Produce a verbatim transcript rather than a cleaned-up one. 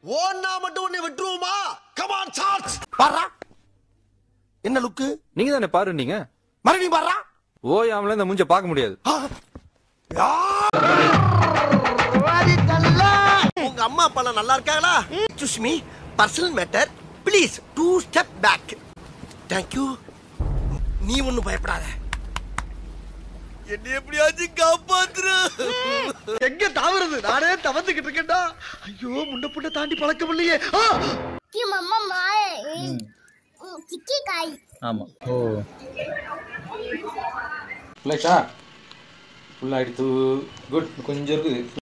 ஓன்னா மட்டும் உன்னை விட்டுருவோமா? Come on charge. பாரா. என்ன லுக்கு? நீங்க தானே பாரு நீங்க. மறுபடியும் பாரா. ஓயாமல இந்த மூஞ்ச பார்க்க முடியாது. உங்க அம்மா அப்பா நல்லா இருக்காங்களா? Excuse me, personal matter. Please do step back. Thank you. நீ ஒண்ணும் பயப்படாத. என்ன எப்படியாச்சும் காப்பாத்துற. எங்க தாவறது? நானே தவந்துகிட்டு இருக்கேன்டா. ஐயோ, முன்ன புண்ண தாண்டி பழக்கம் இல்லையே. கி மம்மா மாய் சிக்கி காய். ஆமா. ஓ. லைட்டா. ஃபுல் ஆயிடுது. குட். கொஞ்சம் இருக்கு.